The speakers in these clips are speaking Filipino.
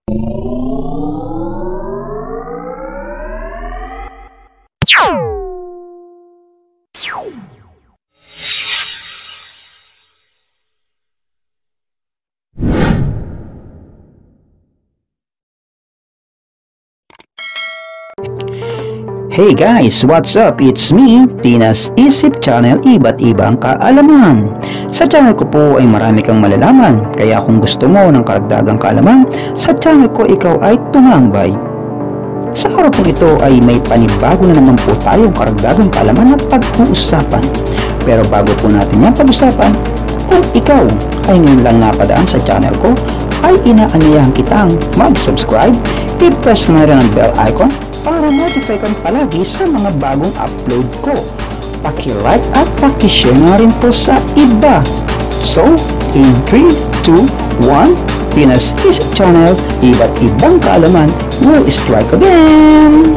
Hey guys, what's up? It's me, Pinas Isip Channel, iba't ibang kaalaman. Sa channel ko po ay marami kang malalaman, kaya kung gusto mo ng karagdagang kaalaman, sa channel ko ikaw ay tumambay. Sa araw po ito ay may panibago na naman po tayong karagdagang kaalaman na pag-uusapan. Pero bago po natin yan pag-usapan, kung ikaw ay ngayon lang napadaan sa channel ko, ay inaanyayahan kitang mag-subscribe, i-press mo na rin ang bell icon para notify kang palagi sa mga bagong upload ko. Paki-like at paki-share na rin po sa iba. So, in 3, 2, 1, Pinas Isip Channel, iba't ibang kaalaman will strike again!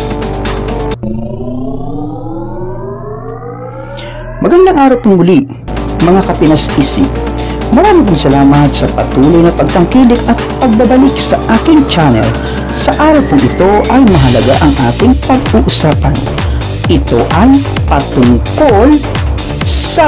Magandang araw po muli, mga kapinas isip. Maraming salamat sa patuloy na pagtangkilik at pagbabalik sa aking channel. Sa araw po ito ay mahalaga ang ating pag-uusapan. Ito ay patungkol sa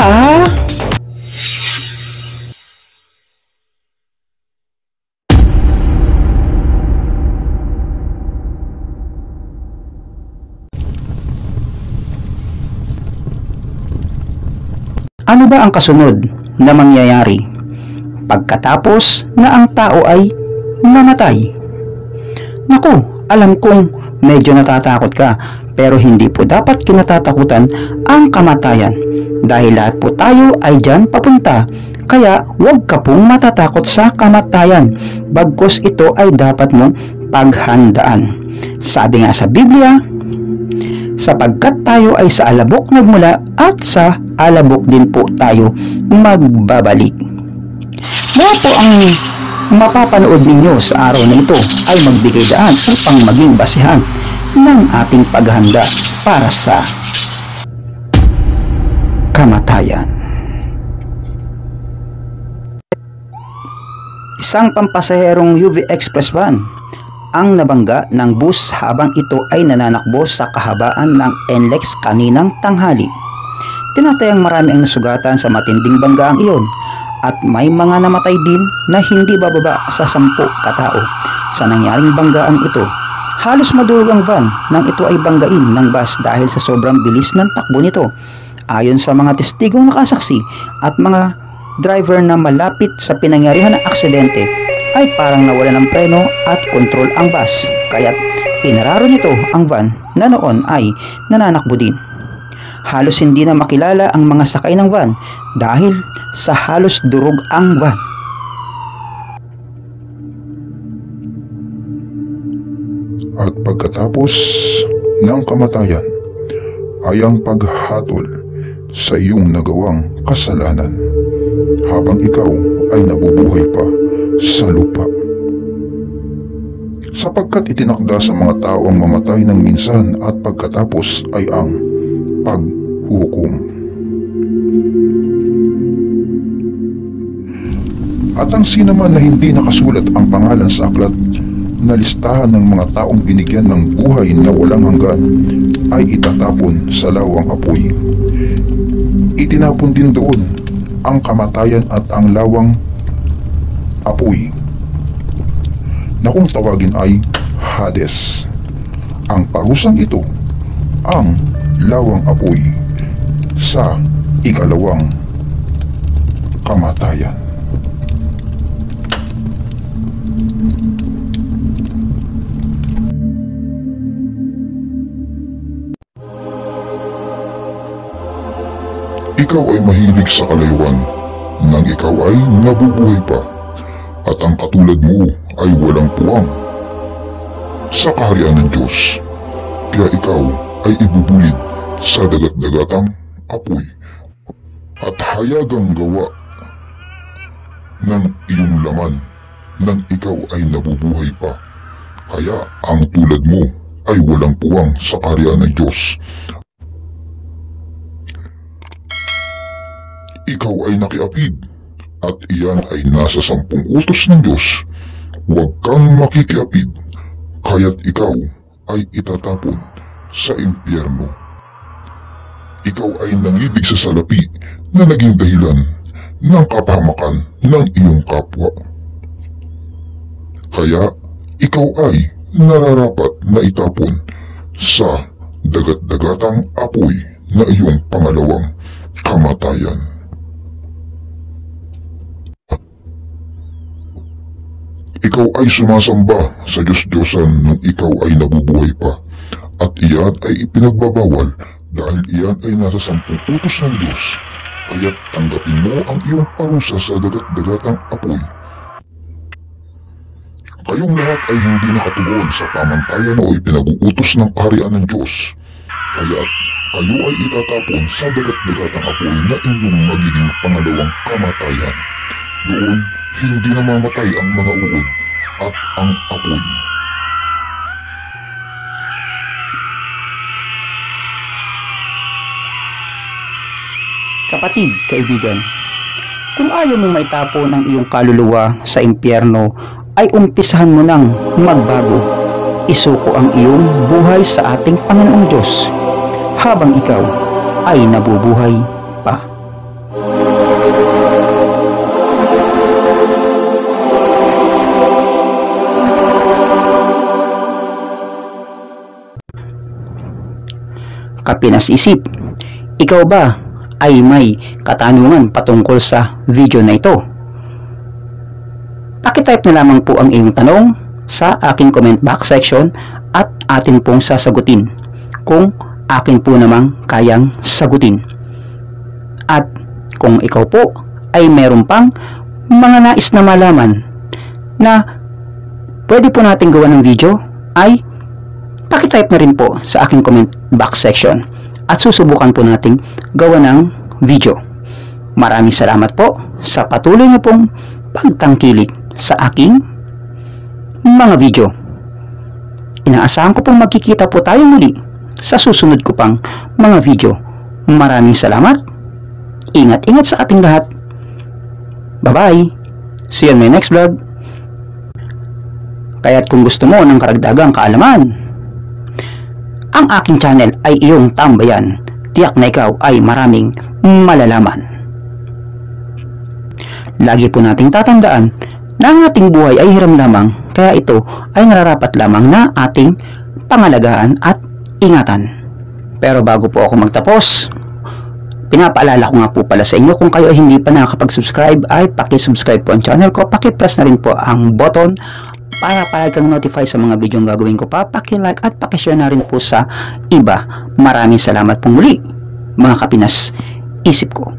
ano ba ang kasunod na mangyayari pagkatapos na ang tao ay namatay? Naku, alam kong medyo natatakot ka, pero hindi po dapat kinatatakutan ang kamatayan dahil lahat po tayo ay dyan papunta. Kaya huwag ka pong matatakot sa kamatayan, bagkus ito ay dapat mong paghandaan. Sabi nga sa Biblia, sapagkat tayo ay sa alabok nagmula at sa alabok din po tayo magbabalik. Mga po ang mapapanood ninyo sa araw na ito ay magbigay daan upang maging basihan ng ating paghahanda para sa kamatayan. Isang pampasaherong UV Express van ang nabangga ng bus habang ito ay nananakbo sa kahabaan ng NLEX kaninang tanghali. Tinatayang marami ang nasugatan sa matinding banggaang iyon at may mga namatay din na hindi bababa sa 10 katao sa nangyaring banggaang ito. Halos madurog ang van nang ito ay banggain ng bus dahil sa sobrang bilis ng takbo nito. Ayon sa mga testigong nakasaksi at mga driver na malapit sa pinangyarihan ng aksidente, ay parang nawala ng preno at kontrol ang bus, kaya't pinararo nito ang van na noon ay nananakbo din. Halos hindi na makilala ang mga sakay ng van dahil sa halos durog ang van. At pagkatapos ng kamatayan ay ang paghatol sa iyong nagawang kasalanan habang ikaw ay nabubuhay pa sa lupa. Sapagkat itinakda sa mga tao ang mamatay ng minsan at pagkatapos ay ang paghukom. At ang sinaman na hindi nakasulat ang pangalan sa aklat na listahan ng mga taong binigyan ng buhay na walang hanggan ay itatapon sa lawang apoy. Itinapon din doon ang kamatayan at ang lawang apoy na kung tawagin ay Hades. Ang parusang ito ang lawang apoy sa ikalawang kamatayan. Ikaw ay mahilig sa kalayuan nang ikaw ay nabubuhay pa, at ang katulad mo ay walang puwang sa kaharian ng Diyos. Kaya ikaw ay ibubulid sa dagat-dagatang apoy at hayagang gawa ng iyong laman nang ikaw ay nabubuhay pa. Kaya ang tulad mo ay walang puwang sa kaharian ng Diyos. Ikaw ay nakiapid at iyan ay nasa 10 utos ng Diyos huwag kang makikiapid, kaya't ikaw ay itatapon sa impyerno. Ikaw ay nangibig sa salapi na naging dahilan ng kapahamakan ng iyong kapwa. Kaya ikaw ay nararapat na itapon sa dagat-dagatang apoy na iyong pangalawang kamatayan. Ikaw ay sumasamba sa Diyos-Diyosan nung ikaw ay nabubuhay pa, at iyan ay ipinagbabawal dahil iyan ay nasa 10 utos ng Diyos, kaya't tanggapin mo ang iyong parusa sa dagat-dagatang apoy. Kayong lahat ay hindi nakatugon sa pamantayan o ipinag-uutos ng kaharian ng Diyos, kaya't kayo ay itatapon sa dagat-dagatang apoy na inyong magiging pangalawang kamatayan. Doon, hindi namamatay ang mga uod at ang apoy. Kapatid, kaibigan, kung ayaw mong maitapon ang iyong kaluluwa sa impyerno, ay umpisahan mo nang magbago. Isuko ang iyong buhay sa ating Panginoong Diyos habang ikaw ay nabubuhay pa. Kapinas-isip, ikaw ba ay may katanungan patungkol sa video na ito? Pakitype na lamang po ang iyong tanong sa aking comment box section at atin pong sasagutin kung akin po namang kayang sagutin. At kung ikaw po ay meron pang mga nais na malaman na pwede po natin gawa ng video, ay pakitype na rin po sa aking comment box section at susubukan po nating gawa ng video. Maraming salamat po sa patuloy niyo pong pagtangkilik sa aking mga video. Inaasahan ko pong magkikita po tayo muli sa susunod ko pang mga video. Maraming salamat. Ingat-ingat sa ating lahat. Bye-bye. See you in my next vlog. Kaya't kung gusto mo ng karagdagang kaalaman, ang aking channel ay iyong tambayan. Tiyak na ikaw ay maraming malalaman. Lagi po nating tatandaan na ang ating buhay ay hiram lamang, kaya ito ay nararapat lamang na ating pangalagaan at ingatan. Pero bago po ako magtapos, pinapaalala ko nga po pala sa inyo, kung kayo ay hindi pa nakakapag-subscribe, ay paki-subscribe po ang channel ko, paki-press na rin po ang button para kang notify sa mga video ang gagawin ko pa, paki-like at paki-share na rin po sa iba. Maraming salamat pong muli, mga kapinas isip ko.